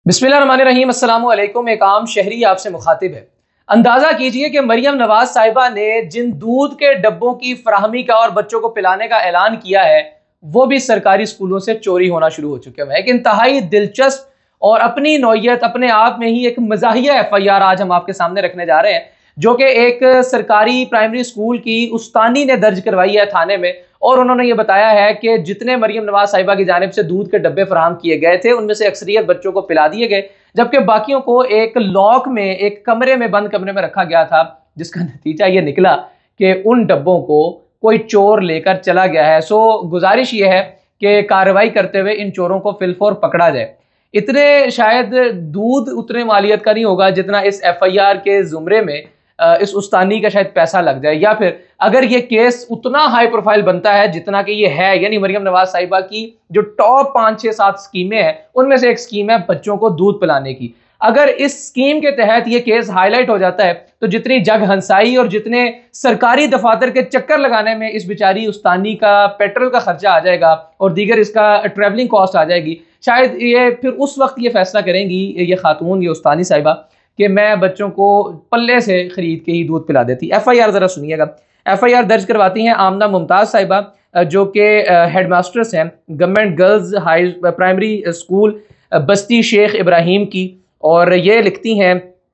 बिस्मिल्लाहिर्रहमानिर्रहीम। अस्सलाम वालेकुम। एक आम शहरी आपसे मुखातिब है। अंदाज़ा कीजिए कि मरियम नवाज साहिबा ने जिन दूध के डब्बों की फराहमी का और बच्चों को पिलाने का ऐलान किया है वो भी सरकारी स्कूलों से चोरी होना शुरू हो चुके हैं। एक इंतहाई दिलचस्प और अपनी नौयत अपने आप में ही एक मज़ाहिया FIR आज हम आपके सामने रखने जा रहे हैं, जो कि एक सरकारी प्राइमरी स्कूल की उस्तानी ने दर्ज करवाई है थाने में। और उन्होंने ये बताया है कि जितने मरियम नवाज साहिबा की जानिब से दूध के डब्बे फराहम किए गए थे उनमें से अक्सरियत बच्चों को पिला दिए गए, जबकि बाकियों को एक लॉक में, एक कमरे में, बंद कमरे में रखा गया था, जिसका नतीजा ये निकला कि उन डब्बों को कोई चोर लेकर चला गया है। सो गुजारिश ये है कि कार्रवाई करते हुए इन चोरों को फिलफौर पकड़ा जाए। इतने शायद दूध उतने मालियत का नहीं होगा जितना इस FIR के जुमरे में इस उस्तानी का शायद पैसा लग जाए, या फिर अगर ये केस उतना हाई प्रोफाइल बनता है जितना कि ये है, यानी मरियम नवाज साहिबा की जो टॉप 5, 6, 7 स्कीमें हैं उनमें से एक स्कीम है बच्चों को दूध पिलाने की। अगर इस स्कीम के तहत ये केस हाईलाइट हो जाता है तो जितनी जग हंसाई और जितने सरकारी दफातर के चक्कर लगाने में इस बेचारी उस्तानी का पेट्रोल का खर्चा आ जाएगा और दीगर इसका ट्रैवलिंग कॉस्ट आ जाएगी, शायद ये फिर उस वक्त ये फैसला करेंगी ये खातून, ये उस्तानी साहिबा, कि मैं बच्चों को पल्ले से खरीद के ही दूध पिला देती। FIR जरा सुनिएगा। FIR दर्ज करवाती हैं आमना मुमताज साहिबा, जो कि हेडमास्टर्स हैं government girls high primary school Basti Sheikh Ibrahim की। और ये लिखती हैं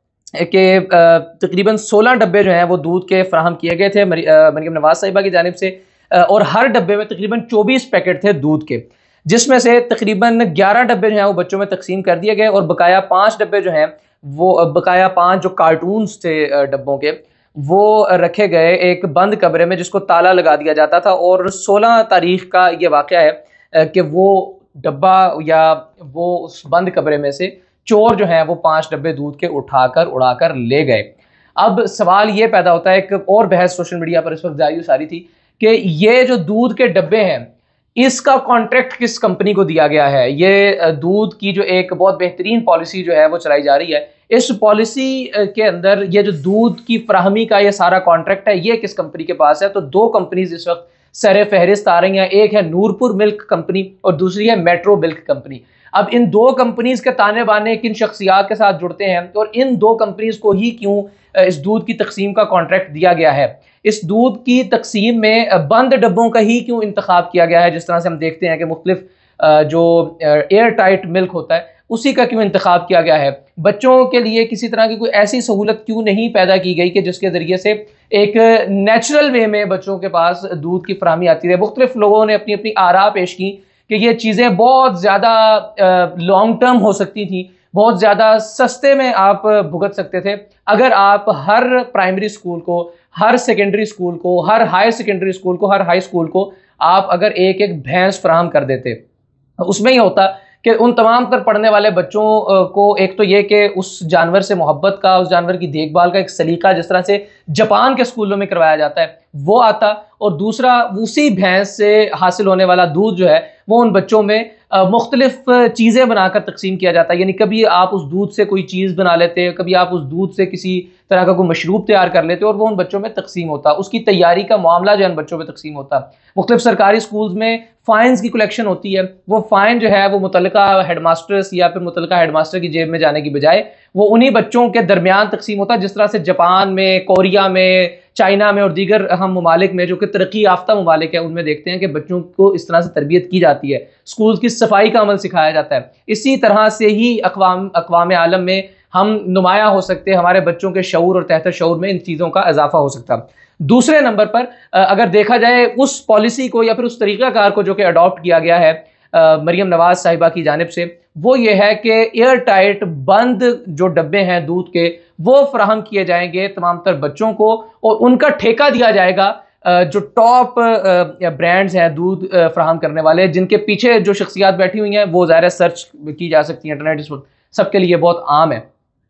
कि तकरीबन 16 डब्बे जो हैं वो दूध के फराहम किए गए थे मरियम नवाज साहिबा की जानिब से, और हर डब्बे में तकरीबन 24 पैकेट थे दूध के, जिसमें से तकरीबन 11 डब्बे जो हैं वो बच्चों में तकसीम कर दिए गए और बकाया 5 डब्बे जो हैं वो बकाया 5 जो कार्टून्स थे डब्बों के वो रखे गए एक बंद कमरे में जिसको ताला लगा दिया जाता था। और 16 तारीख का ये वाक़या है कि वो डब्बा या वो उस बंद कमरे में से चोर जो हैं वो 5 डब्बे दूध के उठाकर उड़ाकर ले गए। अब सवाल ये पैदा होता है, एक और बहस सोशल मीडिया पर इस वक्त जारी सारी थी कि ये जो दूध के डब्बे हैं इसका कॉन्ट्रैक्ट किस कंपनी को दिया गया है। ये दूध की जो एक बहुत बेहतरीन पॉलिसी जो है वो चलाई जा रही है, इस पॉलिसी के अंदर ये जो दूध की फराहमी का ये सारा कॉन्ट्रैक्ट है ये किस कंपनी के पास है। तो 2 कंपनीज इस वक्त सर फहरिस्त आ रही हैं। एक है नूरपुर मिल्क कंपनी और दूसरी है मेट्रो मिल्क कंपनी। अब इन 2 कंपनीज के ताने बाने किन शख्सियात के साथ जुड़ते हैं और इन 2 कंपनीज को ही क्यों इस दूध की तकसीम का कॉन्ट्रैक्ट दिया गया है, इस दूध की तकसीम में बंद डब्बों का ही क्यों इंतखाब किया गया है, जिस तरह से हम देखते हैं कि मुख्तलिफ जो एयर टाइट मिल्क होता है उसी का क्यों इंतखाब किया गया है। बच्चों के लिए किसी तरह की कोई ऐसी सहूलत क्यों नहीं पैदा की गई कि जिसके ज़रिए से एक नेचुरल वे में बच्चों के पास दूध की फराहमी आती रहे। मुख्तलिफ लोगों ने अपनी अपनी आरा पेश की कि ये चीज़ें बहुत ज़्यादा लॉन्ग टर्म हो सकती थी, बहुत ज़्यादा सस्ते में आप भुगत सकते थे अगर आप हर प्राइमरी स्कूल को, हर सेकेंडरी स्कूल को, हर हायर सेकेंडरी स्कूल को, हर हाई स्कूल को आप अगर एक एक भैंस फराहम कर देते। उसमें ही होता कि उन तमाम तर पढ़ने वाले बच्चों को एक तो ये कि उस जानवर से मोहब्बत का, उस जानवर की देखभाल का एक सलीका जिस तरह से जापान के स्कूलों में करवाया जाता है वो आता, और दूसरा उसी भैंस से हासिल होने वाला दूध जो है वो उन बच्चों में मुख्तलिफ चीज़ें बनाकर तकसीम किया जाता है। यानी कभी आप उस दूध से कोई चीज़ बना लेते, कभी आप उस दूध से किसी तरह का कोई मशरूब तैयार कर लेते और वो उन बच्चों में तकसीम होता। उसकी तैयारी का मामला जो है उन बच्चों में तकसीम होता। मुख्तलिफ सरकारी स्कूल्स में फ़ाइन्स की कलेक्शन होती है, वो फ़ाइन जो है वो मुतल्लिका हेडमास्टर्स या फिर मुतल्लिका हेडमास्टर की जेब में जाने की बजाय वो उन्हीं बच्चों के दरमियान तकसीम होता है, जिस तरह से जापान में, कोरिया में, चाइना में और दीगर हम ममालिक में जो कि तरक्की याफ्ता ममालिक है उनमें देखते हैं कि बच्चों को इस तरह से तरबियत की जाती है, स्कूल की सफाई का अमल सिखाया जाता है। इसी तरह से ही अक़वाम आलम में हम नुमाया हो सकते हैं, हमारे बच्चों के शऊर और तहत शऊर में इन चीज़ों का इजाफा हो सकता। दूसरे नंबर पर अगर देखा जाए उस पॉलिसी को या फिर उस तरीक़ाकार को जो कि अडॉप्ट किया गया है मरियम नवाज साहिबा की जानिब से, वो ये है कि एयर टाइट बंद जो डब्बे हैं दूध के वो फराहम किए जाएंगे तमाम तर बच्चों को, और उनका ठेका दिया जाएगा जो टॉप ब्रांड्स हैं दूध फराहम करने वाले, जिनके पीछे जो शख्सियात बैठी हुई हैं वो ज़ाहिर सर्च की जा सकती हैं, इंटरनेट इस वक्त सबके लिए बहुत आम है,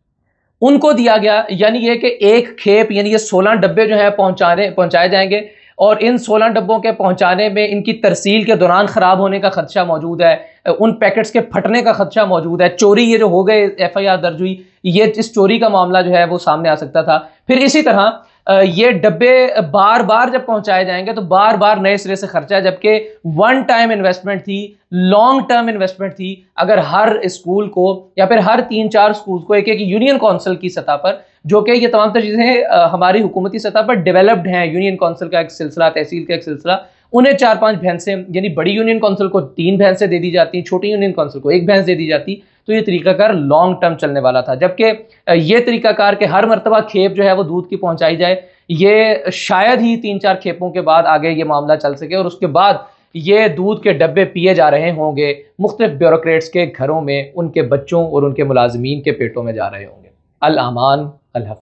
उनको दिया गया। यानी ये कि एक खेप, यानी ये 16 डब्बे जो है पहुंचाए जाएंगे और इन 16 डब्बों के पहुंचाने में इनकी तरसील के दौरान ख़राब होने का खदशा मौजूद है, उन पैकेट्स के फटने का खदशा मौजूद है, चोरी ये जो हो गए FIR दर्ज हुई, ये इस चोरी का मामला जो है वो सामने आ सकता था। फिर इसी तरह یہ ڈبے بار بار جب پہنچائے جائیں گے تو بار بار نئے سرے سے خرچہ ہے، جبکہ ون ٹائم انویسٹمنٹ تھی، لانگ ٹرم انویسٹمنٹ تھی۔ اگر ہر اسکول کو یا پھر ہر 3-4 اسکول کو ایک یونین کونسل کی سطح پر، جو کہ یہ تمام چیزیں ہماری حکومتی سطح پر ڈیولپڈ ہیں، یونین کونسل کا ایک سلسلہ، تحصیل کا ایک سلسلہ، انہیں 4-5 بھینسیں، یعنی بڑی یونین کونسل کو 3 بھینسیں دے دی جاتی، چھوٹی یونین کونسل کو 1 بھینس دے دی جاتی، تو یہ طریقہ کار لانگ ٹرم چلنے والا تھا۔ جبکہ یہ طریقہ کار کہ ہر مرتبہ کھیپ جو ہے وہ دودھ کی پہنچائی جائے، یہ شاید ہی 3-4 کھیپوں کے بعد آگے یہ معاملہ چل سکے، اور اس کے بعد یہ دودھ کے ڈبے پیے جا رہے ہوں گے مختلف بیوروکریٹس کے گھروں میں، ان کے بچوں اور ان کے ملازمین کے پیٹوں میں جا رہے ہوں گے۔ الامان الحفظ۔